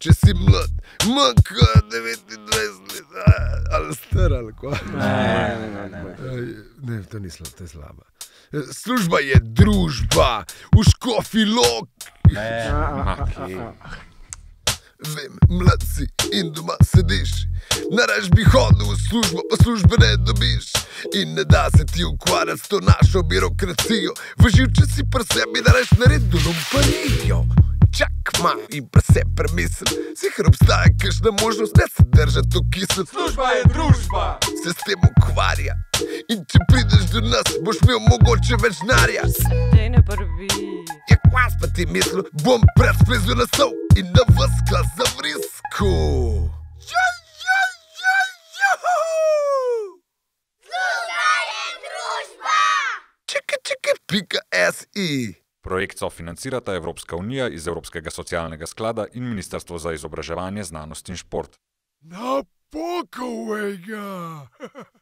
če si mlad, manj kot 29 let, ali star, ali kva. Ne, to ni slabo, to je slaba. Služba je družba, v Škofji Loki. Vem, mlad si in doma sediš, naraš bi hodil v službo, pa službe ne dobiš. In ne da se ti ukvarjati s to našo birokracijo, v živče si pri sebi naraš naredil lumpanijo. Čak ma in pa se premisl, sicer obstaja kakšna možnost, da se držati v kisel. Služba je družba, se s tem ukvarja, in če prideš do nas, boš imel mogoče več denarja. Dej ne prvi. Ja, kva pa ti mislil, bom predsplezil na stol in na vas glas zavrisku. Služba je družba! Čeke.si. Projekt sofinancirata Evropska unija iz Evropskega socialnega sklada in Ministrstvo za izobraževanje, znanost in šport. Napokovej ga!